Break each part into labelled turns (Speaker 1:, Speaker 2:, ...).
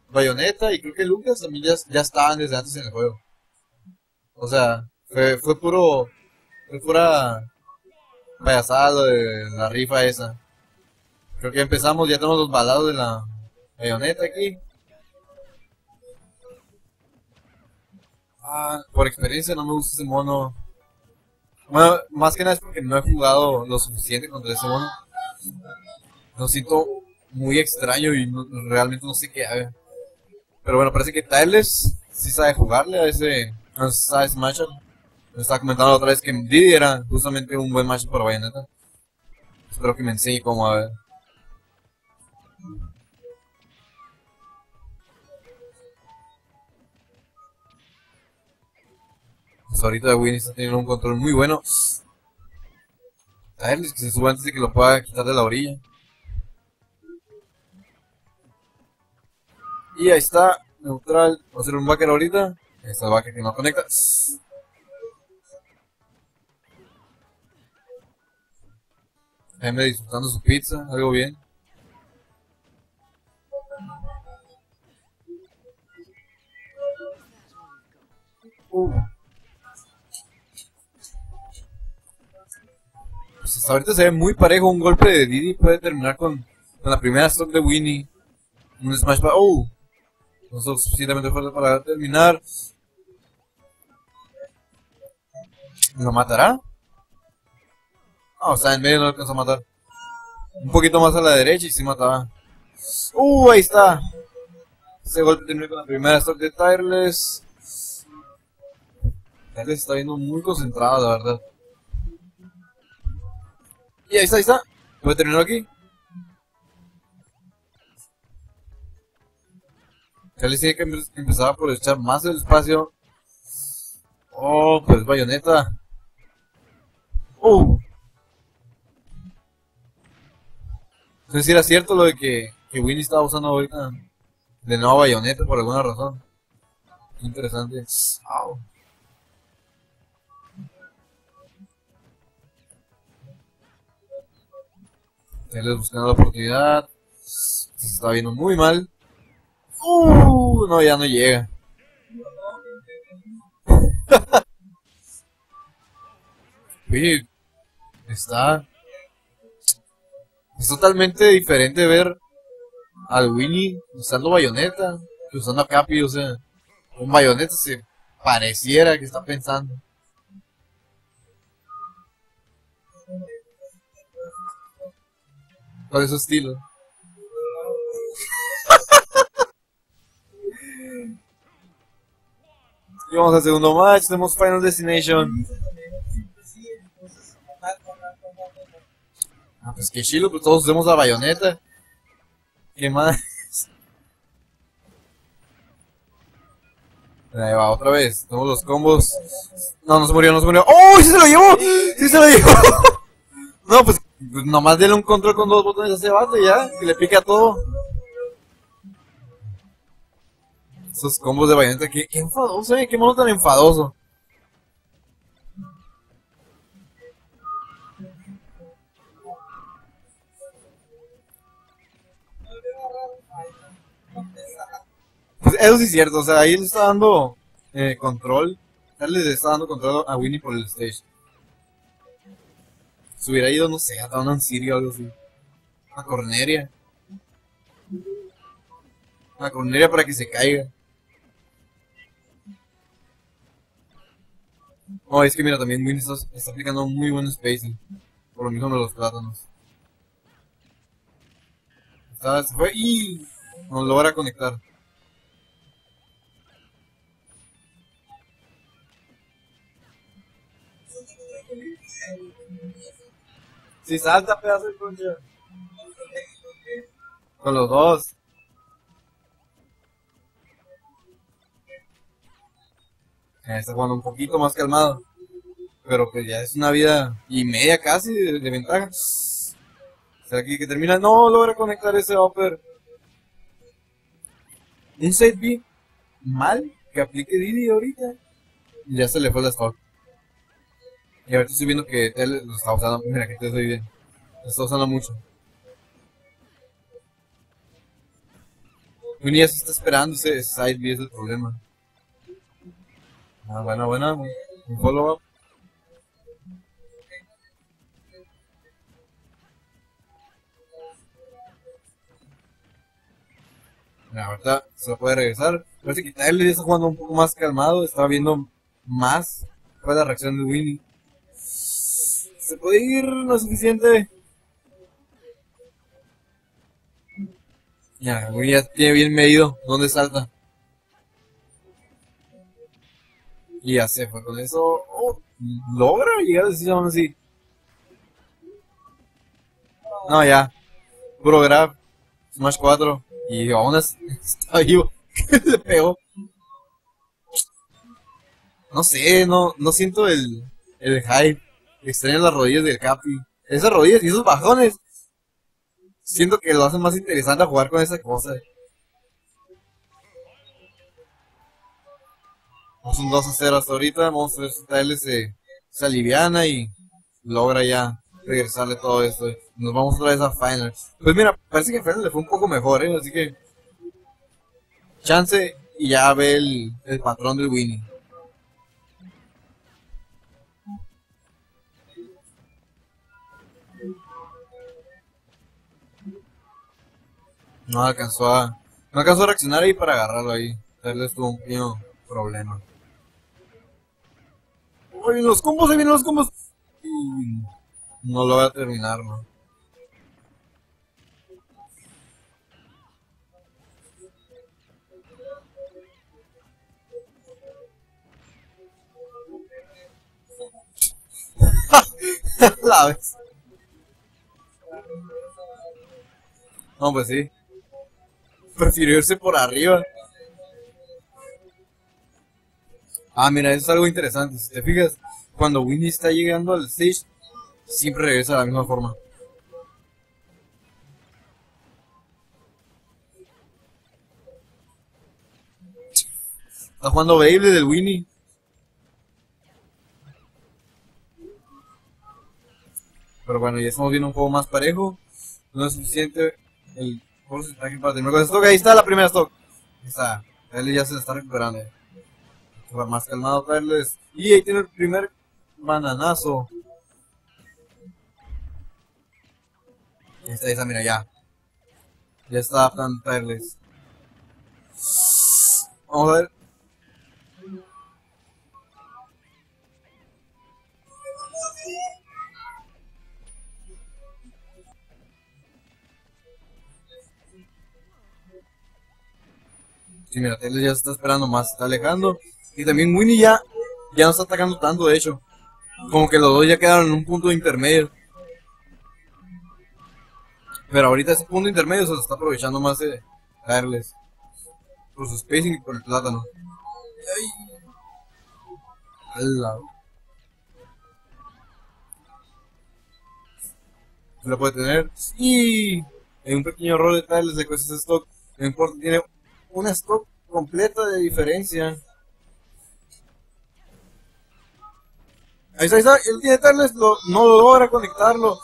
Speaker 1: Bayonetta y creo que Lucas también ya estaban desde antes en el juego. O sea, fue pura payasada lo de la rifa esa. Creo que empezamos, ya tenemos los balados de la Bayonetta aquí. Ah, por experiencia no me gusta ese mono. Bueno, más que nada es porque no he jugado lo suficiente contra ese mono. Lo siento muy extraño y realmente no sé qué haga. Pero bueno, parece que Tireless sí sabe jugarle a ese matchup. Me estaba comentando otra vez que Didi era justamente un buen matchup para Bayonetta. Espero que me enseñe cómo a ver. Pues ahorita Winnie está teniendo un control muy bueno. Tireless que se suba antes de que lo pueda quitar de la orilla. Y ahí está, neutral. Va a ser un backer ahorita. Ahí está el backer que no conecta. M disfrutando su pizza, algo bien. Pues hasta ahorita se ve muy parejo. Un golpe de Didi puede terminar con la primera stock de Winnie. Un smash para... no es suficientemente fuerte para terminar. ¿Lo matará? No, está en medio, no lo alcanzó a matar. Un poquito más a la derecha y sí mataba. Ahí está. Ese golpe terminó con la primera stock de Tireless. Tireless está viendo muy concentrado, la verdad. Y ahí está. Puede terminar aquí. Tireless tiene que empezar a aprovechar más el espacio. Pues Bayonetta. No sé si era cierto lo de que Winnie estaba usando ahorita de nuevo Bayonetta por alguna razón. Interesante. Tireless buscando la oportunidad. Se está viendo muy mal. No, ya no llega. Oye, es totalmente diferente ver al Winnie usando Bayonetta que usando a Capi. O sea, con Bayonetta se pareciera que está pensando. ¿Cuál es su estilo? Y vamos al segundo match, tenemos Final Destination. Pues que chilo, pues todos usemos la Bayonetta. ¿Qué más? Ahí va, otra vez. Tenemos los combos. No, no se murió. ¡Oh! ¡Sí se lo llevó! ¡Sí se lo llevó! No, pues nomás denle un control con 2 botones a ese vato y ya, que le pique a todo. Esos combos de Bayonetta, qué enfadoso, qué mono tan enfadoso. Pues eso sí es cierto, o sea, ahí le está dando control. Él le está dando control a Winnie por el stage. Se hubiera ido, no sé, a Down City o algo así. A Corneria. A Corneria para que se caiga. Oh, es que mira, también Winnie está aplicando muy buen spacing. Por lo mismo de los plátanos. Se fue y no logra conectar. Si salta, pedazo de concha. Con los dos. Está jugando un poquito más calmado. Pero pues ya es una vida y media casi de ventaja. ¿Será que termina? No logra conectar ese upper. Un side B mal que aplique Didi ahorita. Y ya se le fue la stock. Y ahorita estoy viendo que él lo está usando. Mira que te estoy bien. Lo está usando mucho. Winnie ya se está esperando ese side B, es el problema. Ah, buena, un follow up. Ahorita se lo puede regresar. Parece que Tireless está jugando un poco más calmado. Estaba viendo más cuál es la reacción de Winnie. Se puede ir, no es suficiente. Ya, Winnie ya tiene bien medido dónde salta. Y ya se fue con eso. Oh, logra llegar a decisión así. No, ya. Puro grab. Smash 4. Y aún así está vivo. Le pegó. No sé, no siento el hype. Extraño las rodillas del Capi. Esas rodillas y esos bajones. Siento que lo hace más interesante a jugar con esa cosa. Vamos un 2-0 hasta ahorita. Vamos a ver si Tireless se aliviana y logra ya regresarle todo esto. Nos vamos otra vez a Finals. Pues mira, parece que a Finals le fue un poco mejor, así que chance y ya ve el patrón del Winnie. No alcanzó a reaccionar ahí para agarrarlo ahí. Tireless tuvo un pequeño problema. ¡Ahí vienen los combos! ¡Ahí vienen los combos! No lo voy a terminar, ¿no? La vez. No, pues sí. Prefirió irse por arriba. Ah, mira, eso es algo interesante. Si te fijas, cuando Winnie está llegando al stage, siempre regresa de la misma forma. Está jugando Beyblade del Winnie. Pero bueno, ya estamos viendo un poco más parejo. No es suficiente el porcentaje para terminar con el stock. Ahí está la primera stock. Ahí está. Él ya se la está recuperando. Va más calmado Tireless. Y ahí tiene el primer bananazo. Ahí está, mira, ya. Ya está adaptando Tireless. Vamos a ver. Sí, mira, Tireless ya se está esperando más, se está alejando. Y también Winnie ya no está atacando tanto, de hecho. Como que los dos ya quedaron en un punto intermedio. Pero ahorita ese punto intermedio se lo está aprovechando más de Tireless. Por su spacing y por el plátano. Ay, al lado. Se lo puede tener. Sí. Hay un pequeño error de Tireless de que ese stock. No importa, tiene una stock completa de diferencia. Ahí está, él tiene Tireless, no logra conectarlo.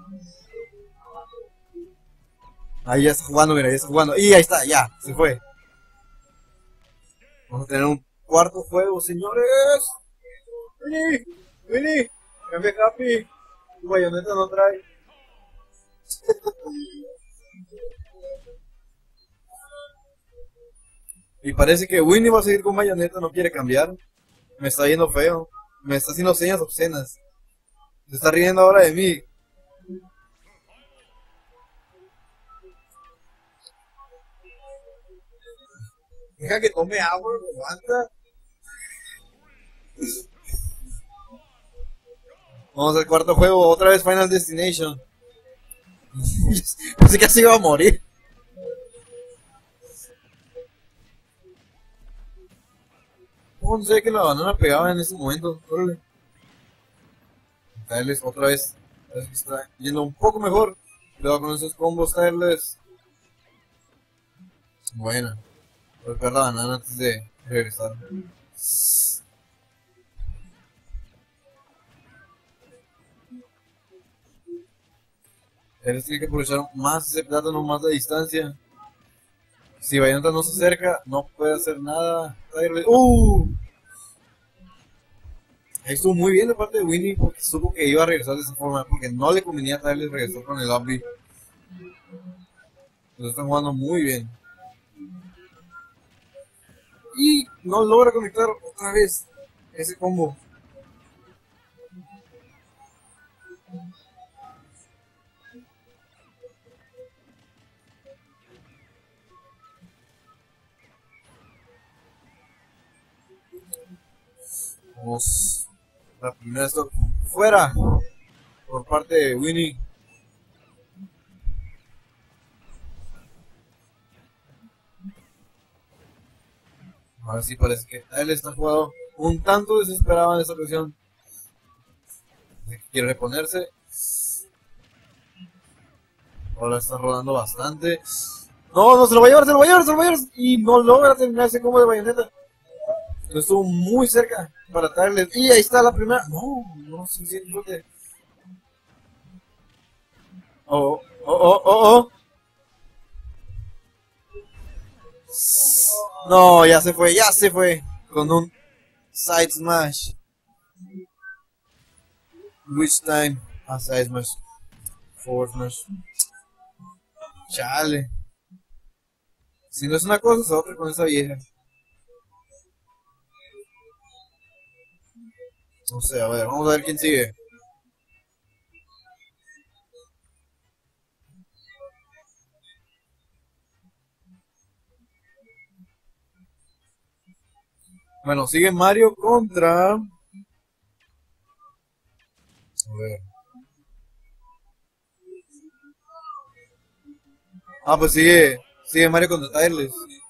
Speaker 1: Ahí ya está jugando, mira, ya está jugando. Y ahí está, ya, se fue. Vamos a tener un cuarto juego, señores. Winnie, cambia Capi. Tu bayoneta no trae. Y parece que Winnie va a seguir con bayoneta, no quiere cambiar. Me está yendo feo. Me está haciendo señas obscenas. Se está riendo ahora de mí. Deja que tome agua, me aguanta. Vamos al cuarto juego, otra vez Final Destination. Pensé que así iba a morir. No sé que la banana pegaba en ese momento. Tireless otra vez. Parece que está yendo un poco mejor. Cuidado con esos combos, Tireless. Buena. Golpear la banana antes de regresar. Tireless tiene que aprovechar más ese plátano, más la distancia. Si Bayonetta no se acerca, no puede hacer nada. Tireless. Ahí estuvo muy bien de parte de Winnie porque supo que iba a regresar de esa forma. Porque no le convenía a Tireless regresar con el Upbeat. Lo están jugando muy bien. Y no logra conectar otra vez ese combo. Vamos. La primera stock fuera por parte de Winnie. Ahora sí parece que él está jugando un tanto desesperado en esta ocasión. Quiere reponerse. Ahora está rodando bastante. No, no, se lo va a llevar, se lo va a llevar, se lo va a llevar. Y no logra terminar ese combo de Bayonetta. Estuvo muy cerca para Tireless. Y ahí está la primera. No, no suficiente. Oh, oh, oh, oh, oh. No, ya se fue, ya se fue. Con un side smash. Which time? Side smash. Forward smash. Chale. Si no es una cosa, es otra con esa vieja. No sé, a ver, vamos a ver quién sigue. Bueno, sigue Mario contra... A ver. Pues sigue Mario contra Tireless.